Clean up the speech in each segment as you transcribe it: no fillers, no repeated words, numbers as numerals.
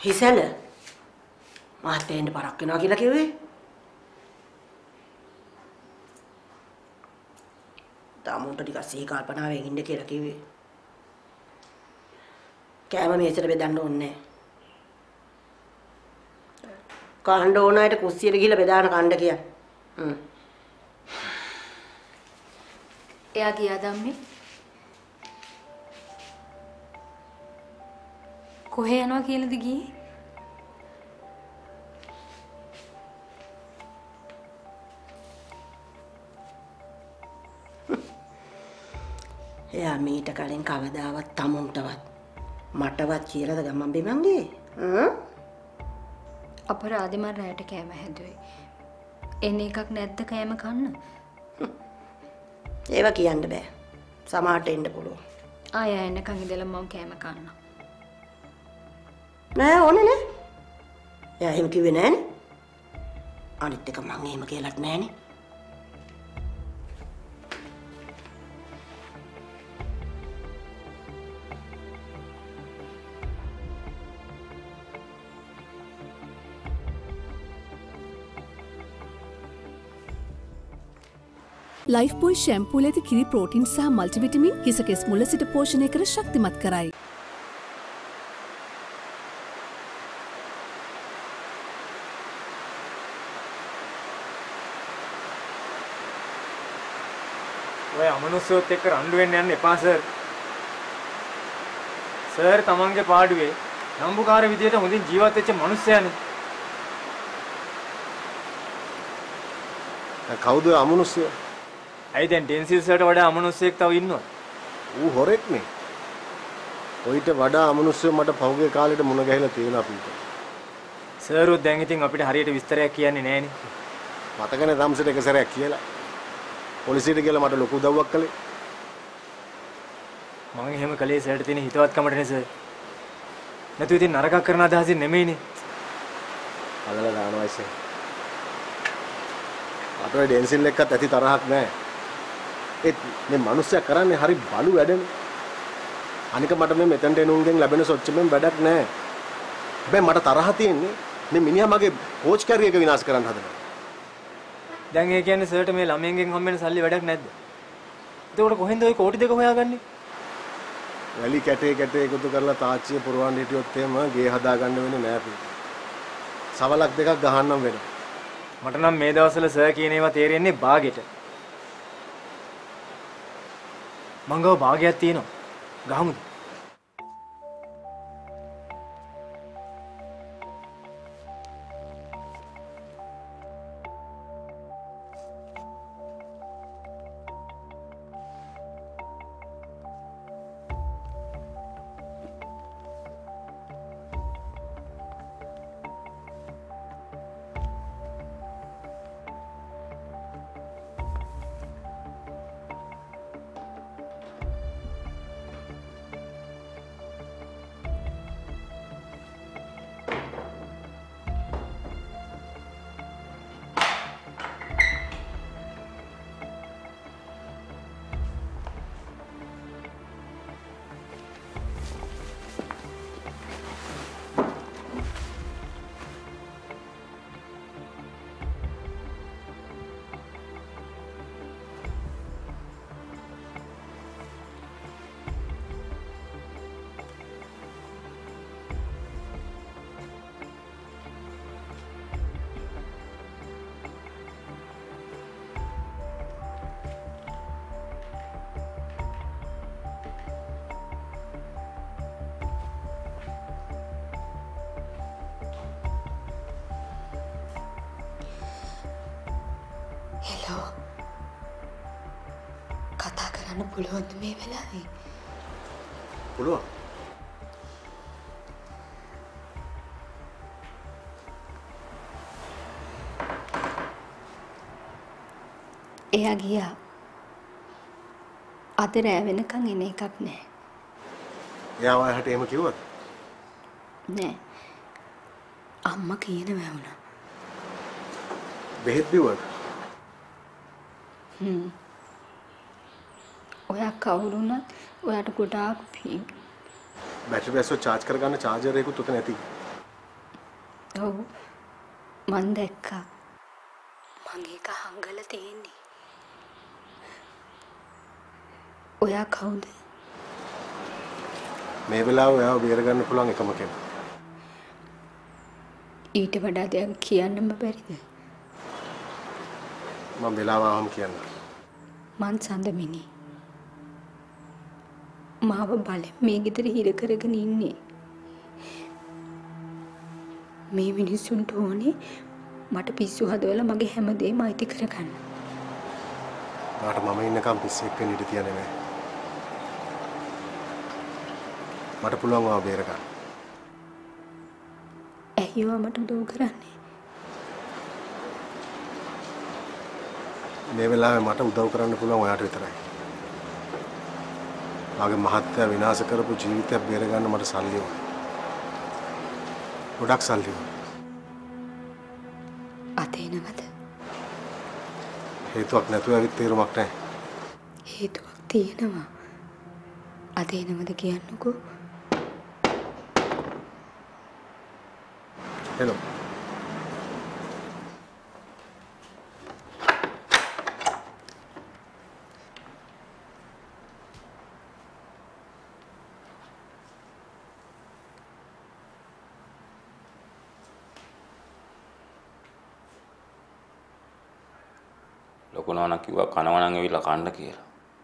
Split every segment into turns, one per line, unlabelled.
හිසල මහත්තයෙන්ට පරක් වෙනවා කියලා කිව්වේ. තාමුන්ට ටිකක් සිහි කල්පනාවෙන් ඉන්න කියලා කිව්වේ. කෑම මේසෙට බෙදන්න ඕනේ නැහැ. කණ්ඩ ඕන අයට කුස්සියට ගිහලා බෙදාන කණ්ඩ කියන්නේ.
එයා ගියා ධම්මේ. කොහේ යනවා කියලාද ගියේ?
එයා මීට කලින් කවදාවත් තමුන්ටවත් මටවත් කියලාද ගමන් බිමන් ගියේ?
අපරාධි මර රැයට කෑම හැදුවේ. එන්නේ එකක් නැද්ද කෑම කන්න?
ඒව කියන්න බෑ. සමහරට එන්න පුළුවන්.
ආය එන්නකන් ඉඳලා මම කෑම කන්න.
නෑ ඕනේ නෑ. එයා එහෙම කිව්වේ නෑනේ. අනිත් එක මං එහෙම කියලාත් නෑනේ.
ලයිෆ් බොයි ෂැම්පූල ඇති කිරි ප්‍රෝටින් සහ මල්ටිවිටමින් හිස කෙස් මුල සිට පෝෂණය කර ශක්තිමත් කරයි.
ඔය අමනුෂ්‍යොත් එක්ක රණ්ඩු වෙන්න යන්න එපා සර්. සර් තමන්ගේ පාඩුවේ නම්බුකාර විදියට හොඳින් ජීවත් වෙච්ච මිනිස්සයානේ.
කවුද අමනුෂ්‍යයා?
ඇයි දැන් ඩෙන්සිල් සර්ට වඩා අමනුෂ්‍යෙක් තව ඉන්නවද?
ඌ හොරෙක්නේ. ඔయిత වඩා අමනුෂ්‍යෝ මට පහුගිය කාලෙට මුණ ගැහිලා තියෙනවා අපිට.
සර් උත් දැන් ඉතින් අපිට හරියට විස්තරයක් කියන්නේ නැහනේ.
මතකනේ රම්සෙට එක සැරයක් කියලා. පොලිසියට ගිහලා මට ලොකු උදව්වක් කළේ.
මම එහෙම කළේ සර්ට තියෙන හිතවත්කමටනේ සර්. නැතු ඉතින් නරකක් කරන අදහසින් නෙමෙයිනේ.
අදලා දානවා ඉතින්. අපේ ඩෙන්සිල් එක්කත් ඇති තරහක් නැහැ. මේ මිනිස්සයා කරන්නේ හරි බලු වැඩනේ. අනික මට මේ මෙතනට එනුන්ගෙන් ලැබෙන සොච්චමෙන් වැඩක් නැහැ. හැබැයි මට තරහ තියෙන්නේ මේ මිනිහා මගේ කෝච් කැරියර් එක විනාශ කරන්න හදනවා.
දැන් ඒ කියන්නේ සර්ට මේ ළමයින්ගෙන් හම්බෙන සල්ලි වැඩක් නැද්ද? එතකොට කොහෙන්ද ওই කෝටි දෙක හොයාගන්නේ?
වැලි කැටේ එකතු කරලා තාච්චිය පුරවන්න හිටියොත් එහෙම ගේ හදාගන්න වෙන්නේ නැහැ පිට. සවලක් දෙකක් ගහන්නම් වෙනවා.
මට නම් මේ දවස්වල සර් කියන ඒවා තේරෙන්නේ බාගෙට. මංගව භාගයක් තියෙනවා. ගහමුද?
හෙලෝ කතා කරන්න පුළුවන්ද මේ වෙලාවේ?
පුළුවන්.
එයා ගියා. අද රෑ වෙනකන් එන එකක් නෑ.
එයා වහට එහෙම කිව්වද?
නෑ. අම්මා කියනවා වුණා.
බෙහෙත් බිව්වද?
ඔයා කවුරු වුණත් ඔයාට ගොඩාක් පිං.
බැටරි බැස්සෝ charge කරගන්න charger එකකුත් උතන ඇති.
ඔව් මං දැක්කා. මං ඒක හංගලා තියෙන්නේ. ඔයා කවුද?
මේ වෙලාවේ ඔයාව බේර ගන්න පුළුවන් එකම කෙනා.
ඊට වඩා දෙයක් කියන්නම බැරිද?
මම වෙලාව ආවම කියන්න.
මං සඳමිනි. මාව බලෙන් මේ ගෙදර හිර කරගෙන ඉන්නේ. මේ මිනිස්සුන්ට ඕනේ මට පිස්සු හදවලා මගේ හැමදේම අයිති කරගන්න.
මට මම ඉන්නකම් පිස්සෙක් වෙන්න ඉඩ තියන්නේ නැහැ. මට පුළුවන් ඔයාව බේර ගන්න.
ඇයි ඔයා මට උදව් කරන්නේ?
මේ වෙලාවේ මට උදව් කරන්න පුළුවන් ඔයාට විතරයි. මගේ මහත්ය විනාශ කරපු ජීවිතයක් බේර ගන්න මට සල්ලි ඕනේ. ගොඩක් සල්ලි ඕනේ.
අතේනවද?
හේතුවක් නැතුව ඇවිත් තේරුමක් නැහැ.
හේතුවක් තියෙනවා. අතේනවද කියන්නකෝ.
හෙලෝ.
ලොකු නෝනා කිව්වා කනවා නම් ඇවිල්ලා කන්න කියලා.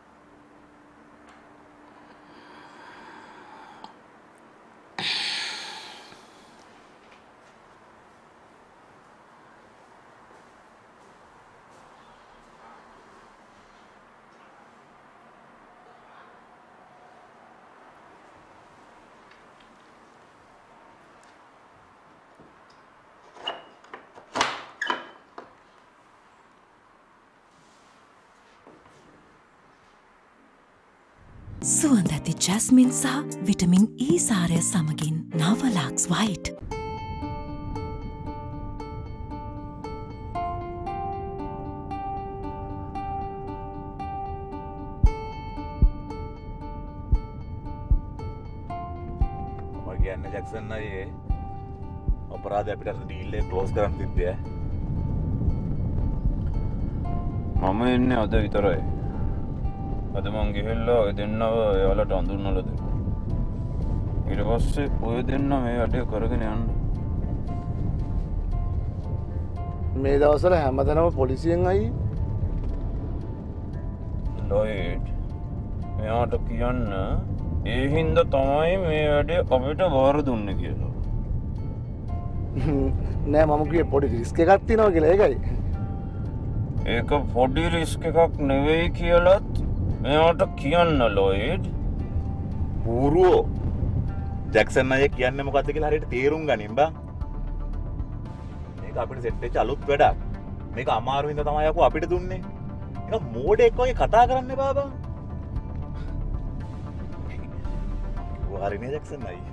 සුවඳ ඇති ජැස්මින් සහ විටමින් E සාරය සමගින් නවලාක්ස් වයිට්.
මම කියන්නේ ජැක්සන් අයියේ අපරාධය අපිට ඩීල් එක ක්ලෝස් කරන්න තිබ්බේ.
මම එන්නේ අද විතරයි. අද මං ගිහිල්ලා ඔය දෙන්නව එයාලට අඳුන්වලා දෙන්න. ඊට පස්සේ ඔය දෙන්න මේ වැඩේ කරගෙන යන්න.
මේ දවස්වල හැමතැනම පොලිසියෙන් අයි.
ලොයිඩ් මෙයාට කියන්න ඒ හින්දා තමයි මේ වැඩේ අපිට බාර දුන්නේ කියලා.
නෑ මම කිව්වේ පොඩි රිස්ක් එකක් තියෙනවා කියලා ඒකයි.
ඒක පොඩි රිස්ක් එකක් නෙවෙයි කියලත් මෙයාට කියන්න ලොයිඩ්.
බූරුවෝ ජැක්සන් අයියා කියන්නේ මොකද්ද කියලා හරියට තේරුම් ගනින් බං. මේක අපිට සෙට් වෙච්ච අලුත් වැඩක්. මේක අමාරු හින්දා තමයි යකෝ අපිට දුන්නේ. ඒක මෝඩෙක් වගේ කතා කරන්න එපා බං. කිව්වා හරිනේ ජැක්සන් අයියා.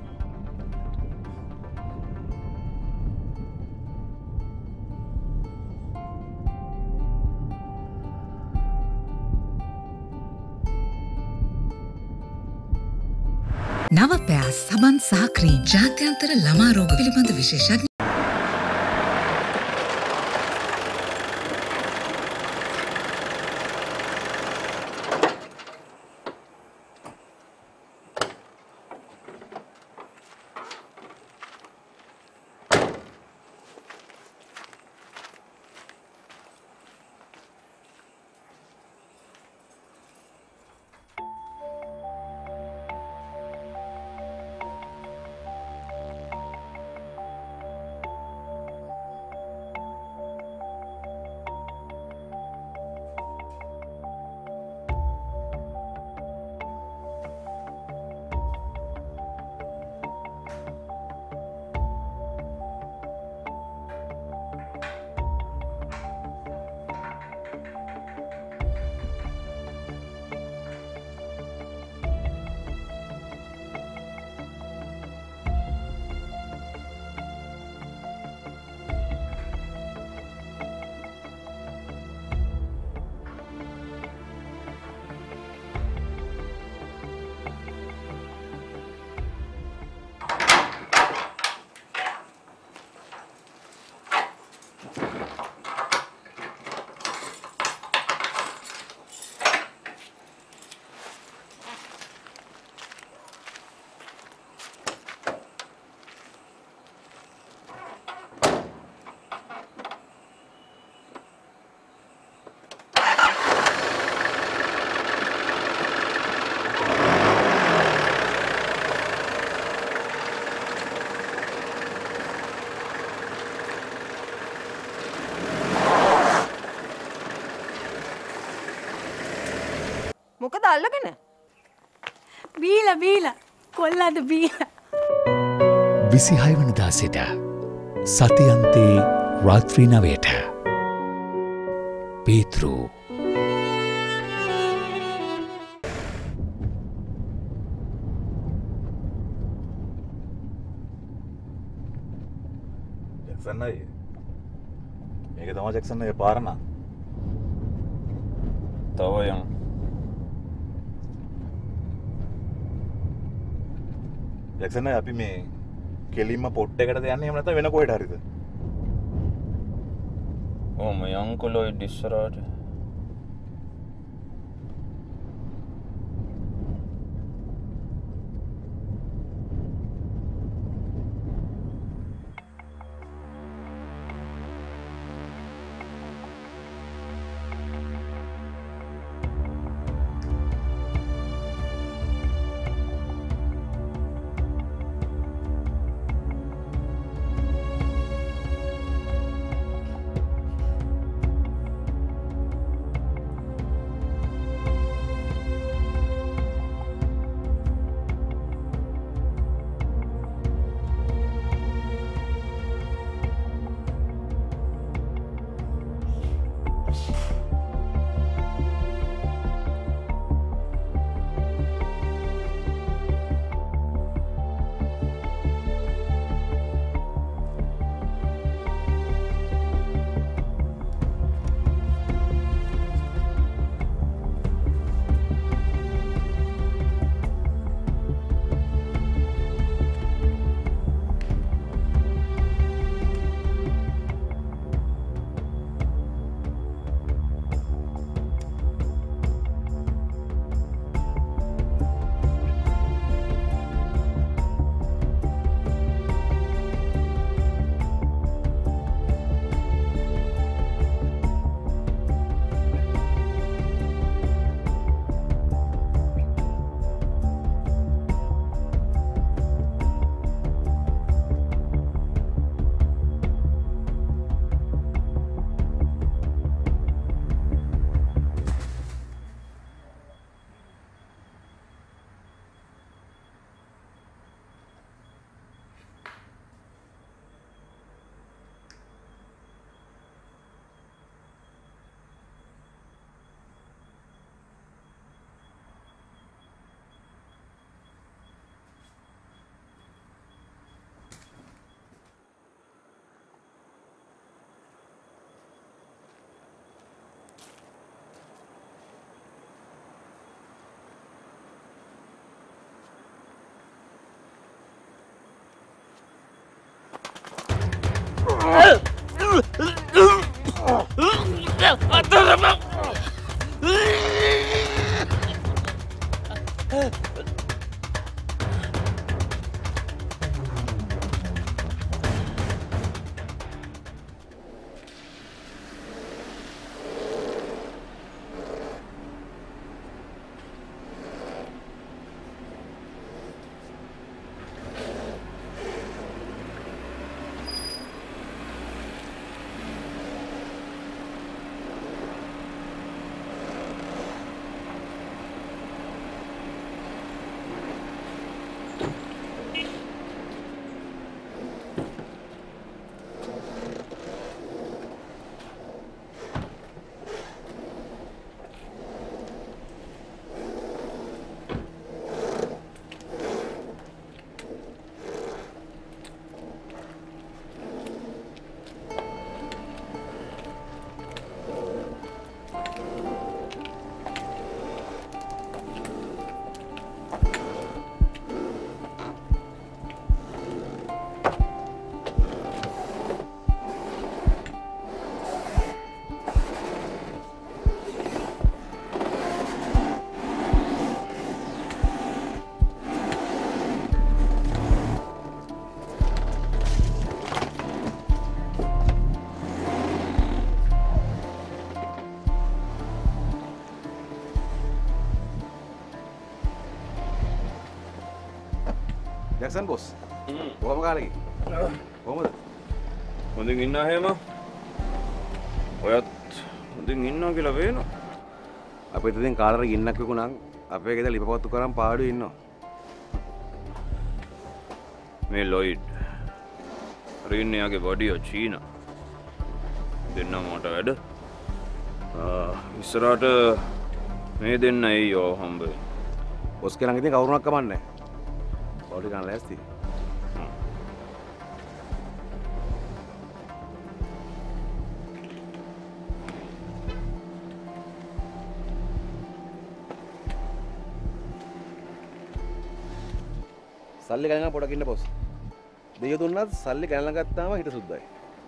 නව පෑස් සබන් සහ ක්‍රීම් ජාත්‍යන්තර ළමා රෝග පිළිබඳ විශේෂඥ
අල්ලගෙන. බීලා කොල්ලද බීලා.
26 වනදා සිට සතියන්තේ රාත්‍රී 9ට පීතෘ
ජැක්සන් අයියේ මේක තමයි ජැක්සන් අයියේ පාර නා
තව යම්
ජැක්සන් අයියේ අපි මේ කෙලින්ම පොට් එකටද යන්නේ එහෙම නැත්නම් වෙන කොහෙට හරිද
ඕම යංකොලොයි ඩිස්සරාට
ජැක්සන් බොස් කොහොම කාලෙක කොහොමද
හොඳින් ඉන්නා හේම ඔයත් හොඳින් ඉන්නවා කියලා පේනවා
අපිට ඉතින් කාලර ගින්නක් විකුණන්
අපේ ගෙදර ලිපපොත්තු කරන් පාඩුවේ ඉන්නවා.
මේ ලොයිඩ් රීන්යාගේ බොඩිය චීනා දෙන්න මට වැඩ ඉස්සරහට මේ දෙන්න අයියෝ හම්බේ
බොස් කෙනෙක් ඉතින් කවුරුණක් කමන්නේ බොඩි ගන්න ලෑස්ති සල්ලි ගණන් පොඩක් ඉන්න බොස් දෙය දුන්නත් සල්ලි ගණන් ගත්තාම හිත සුද්දයි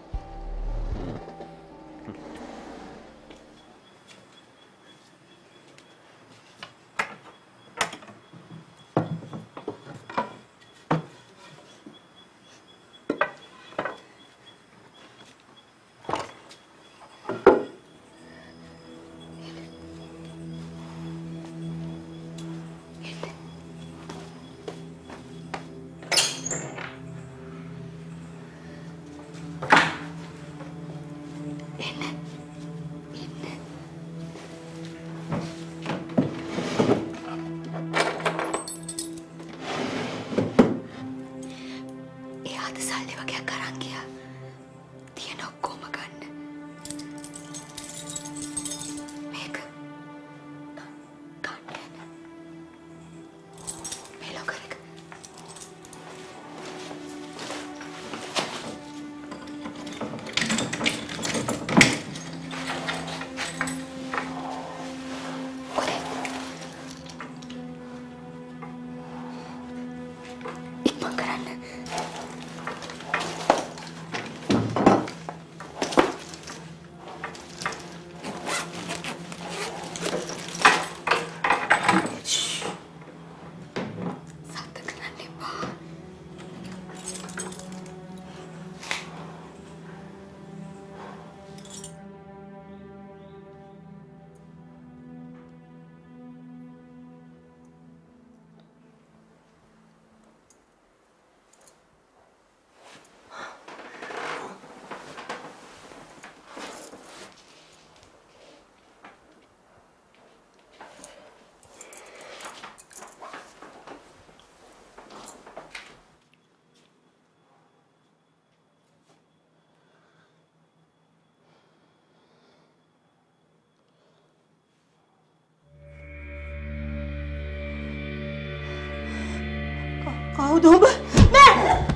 කවුද ඔබ? නෑ!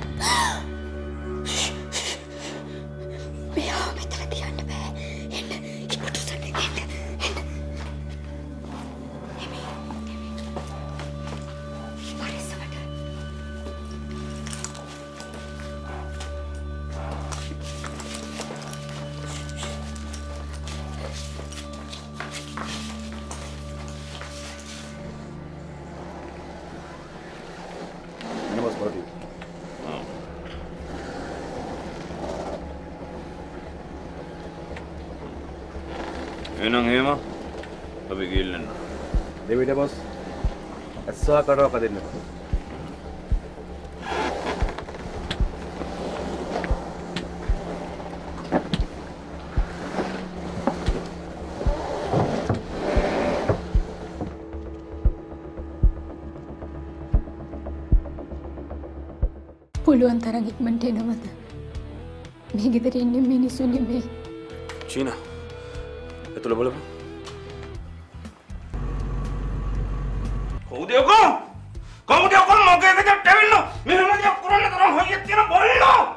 මෙයා මෙතන තියන්න බෑ. එන්න. ඉක්මනට උස්සන්න. එන්න. පරිස්සමට.
එහෙනම් එහෙම අපි ගිහින්
දෙවිඩ බොස් ඇස්සා කරව කදින්න
පුළුවන් තරම් ඉක්මනට එනවද? මේ ගෙදර ඉන්න මිනිස්සු නෙමෙයි.
චීනා එතුළ බලපන් කවුද යකෝ? කවුද යකෝ මගේ ගෙදරට ඇවිල්ලා මෙහෙම දෙයක් කරන්න තරම් හයියක් තියෙන බල්ලෝ?